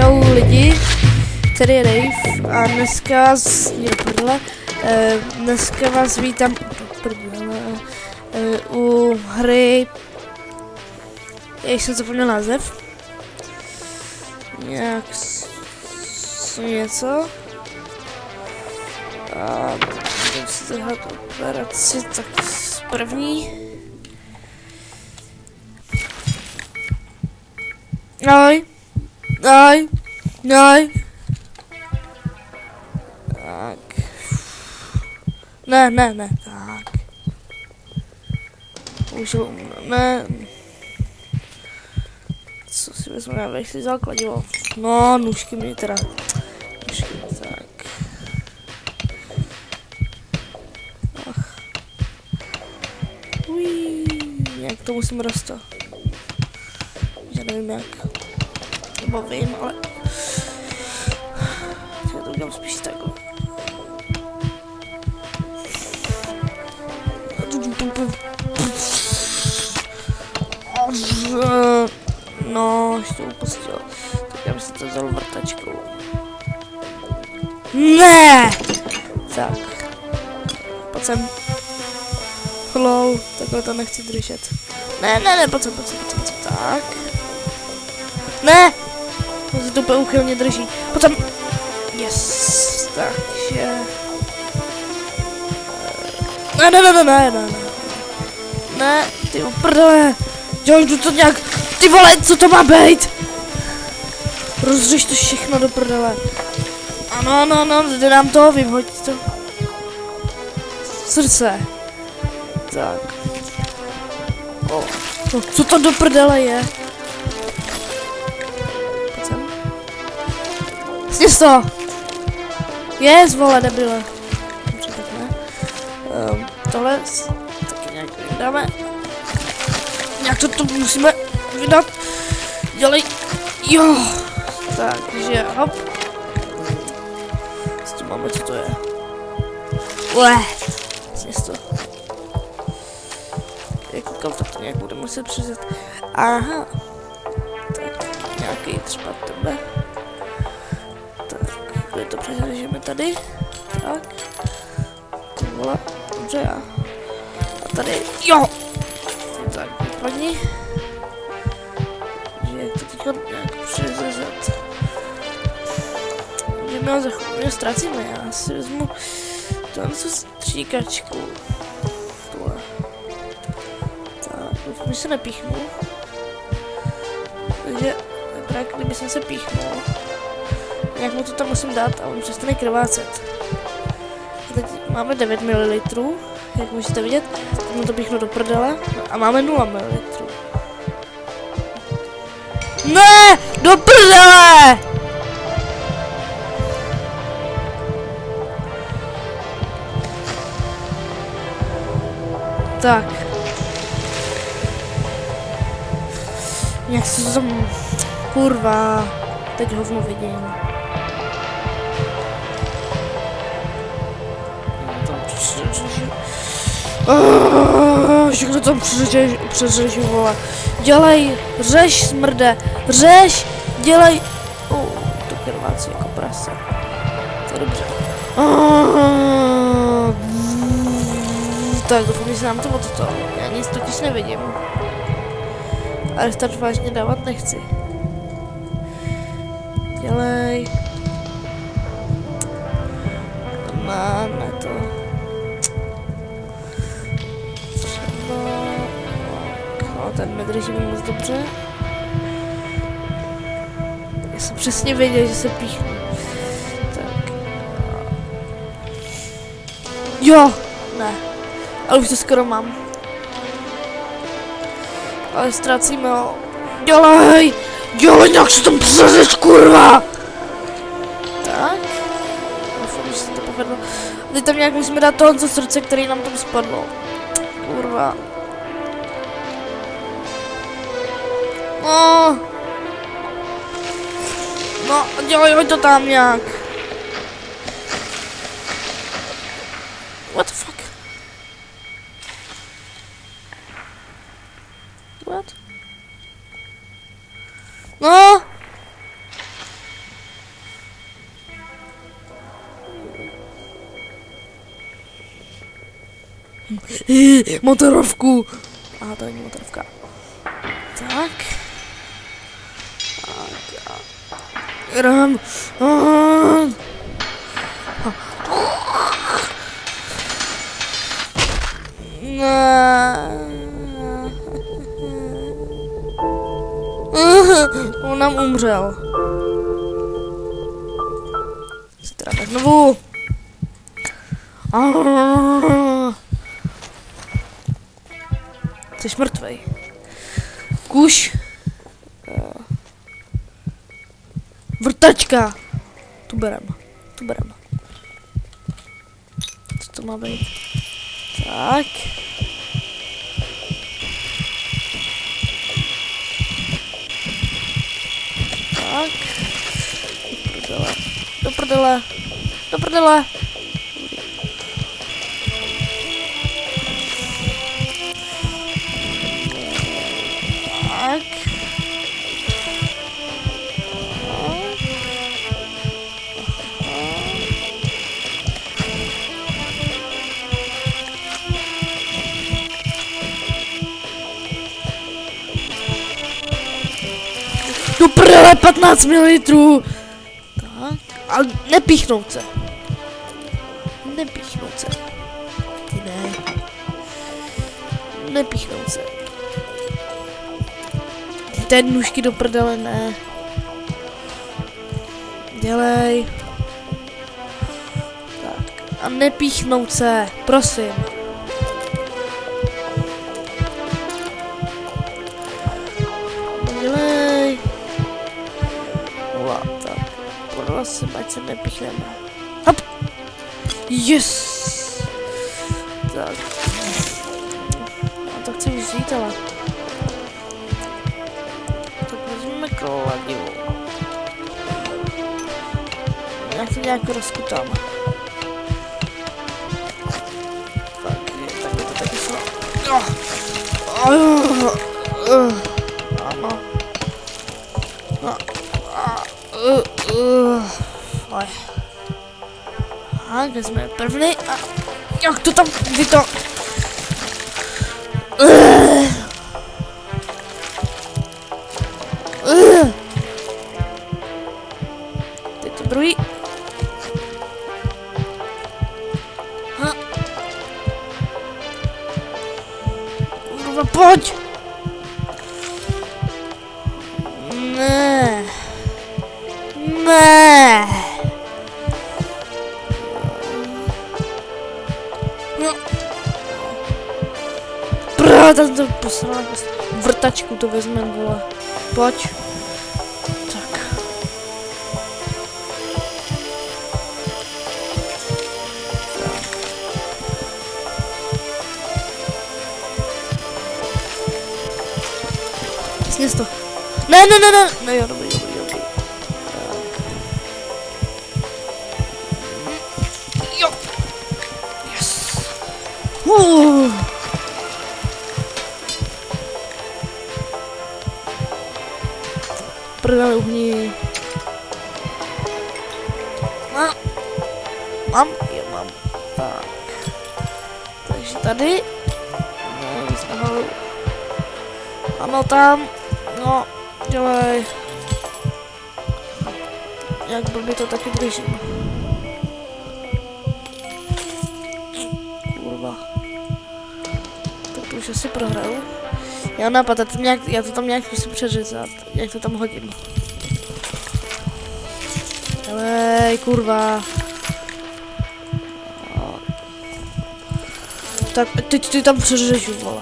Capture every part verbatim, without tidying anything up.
Čau lidi, tady je Dave a dneska vás, je, prdele, e, dneska vás vítám prdele, e, u hry, jak jsem zapomněl název, nějak něco a budeme si zahrát operaci, tak první. Aj, aj, aj. Tak. Ne, ne, ne, tak. Už ne. Co si vezmeme, abych si základil? No, nůžky mi teda. Nůžky, tak. Ach. Ují, jak to musím dostat. Já nevím jak. Nebo vím, ale... Já to udělám spíš takhle. No, ještě upustil. Tak já bych si to vzal vrtačkou. Ne! Tak. Pojď sem. Hello, takhle to nechci držet. Ne, ne, ne, pojď sem, pojď sem, pojď sem, tak. Ne! To se to úplně uchylně drží. Potom... Yes, takže... Ne, ne, ne, ne, ne, ne, ne, ty uprdele. Dělám to nějak... Ty vole, co to má být? Rozřeš to všechno do prdele. Ano, ano, ano, jde nám to, vyhoď to. Srdce. Tak. O, no, co to do prdele je? Sněz to! Yes, vole, debile. Dobře, tak ne. Um, tohle taky nějak vydáme. Nějak to tu musíme vydat. Dělej. Jo. Takže, hop. Co tu máme, co to je? Ule. Sněz to. Jak koukám, tak to nějak bude muset přizet. Aha. Tak, nějaký třeba tebe. To přeřežeme tady, tak, vole, dobře já, a tady, jo, tak, vypadni, že jak to teďka nějak přeřezat, že my ho za chvíli ztracíme, já si vezmu tam tu stříkačku, tohle, tak, mi se nepíchnu, takže, tak, kdyby jsem se píchnul, jak mu to tam musím dát a on přestane krvácet. Teď máme devět mililitrů, jak můžete vidět, tak mu to píchnu do prdele a máme nula mililitrů. Ne! Do prdele! Tak. Jak se to tam... Kurva. Teď hovno vidím. Všechno tam přeřežu, vole. Dělej, řeš, smrde, řeš, dělej. Uh, to krvácí jako prase. To je dobře. Uh, tak doufám, že se nám to od toho. Já nic totiž nevidím. A restart vážně dávat nechci. Dělej. Máme to. No, ten nedržíme moc dobře. Já jsem přesně věděl, že se píchnu. Tak. Jo! Ne. Ale už to skoro mám. Ale ztrácíme ho. Dělej! Dělej, jak se tam přeřeš, kurva! Tak. Doufám, že se to povedlo. A teď tam nějak musíme dát tohle srdce, který nám tam spadlo. Kurva. No. No, dělej, hoď to tam nějak. What the fuck? What? No! Motorovku. Aha, to není motorovka. Tak. Tak. Jdem. On nám umřel. Si teda tak znovu. Jsi mrtvej. Kuš. Vrtačka. Tu berem. Tu berem. Co to má být? Tak. Tak. Do prdele. Do prdele. Do prdele. Tak. Do prdele, patnáct mililitrů. Tak. A nepíchnout se. Nepíchnout se. Ty ne. Nepíchnout se. Ty ten nůžky do prdele, ne. Dělej. Tak. A nepíchnout se, prosím. Dělej. Wow, tak. Prosím, ať se nepíchneme. Hop. Yes. Tak. Já to chci vzít, ale. Tak vezmeme kladivo. Jak to nějak rozkutáme. Tak, tak je to taky šlo. Ano. A kde jsme první? A jak to tam, vy to? Teď to druhý. Ha. Kurva, pojď! Ne. Ne. Prá, tam to posral. Vrtačku to vezmeme, vole. Pojď. Tak. Sněz to. Ne, ne, ne, ne. No jo, dobrý, dobrý, dobrý. Tak. Jo. Yes. Uh. Prdele uhni. Mám. Mám? Jo, mám. Tak. Takže tady. No, víc nahoru. Ano, tam. No, dělej. Jak blbě to taky držím. Kurva. Tak to už asi prohraju. Já nápad, já to, nějak, já to tam nějak musím přeřezat, jak to tam hodím. Dělej, kurva. Tak, teď ty tam přeřežu, vole.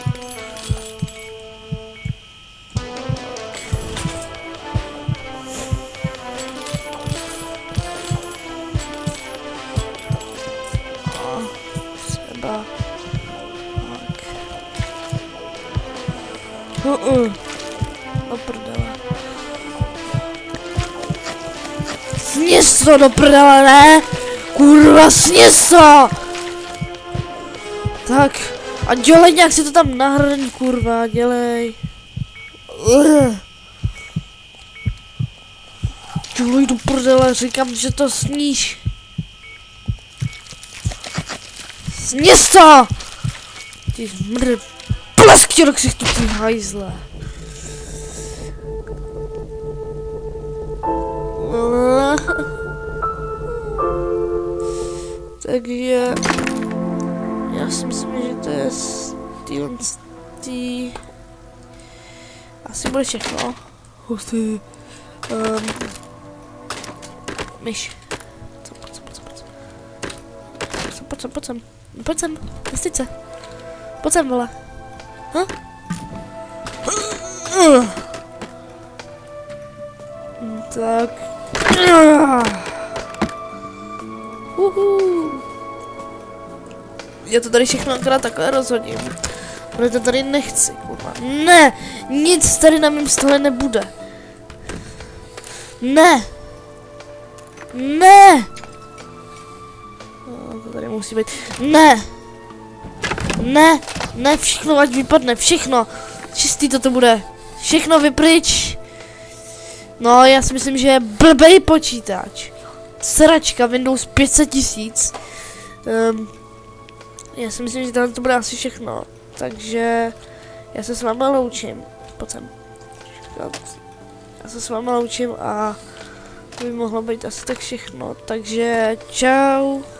Třeba. Tak. Uh-uh. Do prdele. Sněz to do prdele, ne? Kurva, sněz to! Tak. A dělej, nějak si to tam nahrň, kurva, dělej. Uh. Dělej do prdele, říkám, že to sníš. Sněz to! Ty zmrdr... Plesk tě do ksichtu, ty hajzle. Takže... Já si myslím, že to je z týhle z tý... Asi bude všechno. Hustý. Um, myš. Pojď sem, pojď sem, pojď sem. Pojď sem, pojď sem. Pojď sem, nestyď se. Pojď sem, vole. Huh? Tak. Uhu. Já to tady všechno akorát takhle rozhodím. Protože to tady nechci, kurva. Ne! Nic tady na mém stole nebude. Ne! Ne! No, to tady musí být. Ne! Ne! Ne, všechno ať vypadne, všechno! Čistý to bude. Všechno vypryč! No, já si myslím, že je blbej počítač. Sračka Windows pět set tisíc. Um, já si myslím, že tohle to bude asi všechno. Takže já se s váma loučím. Pojď sem. Já se s váma loučím a to by mohlo být asi tak všechno. Takže čau.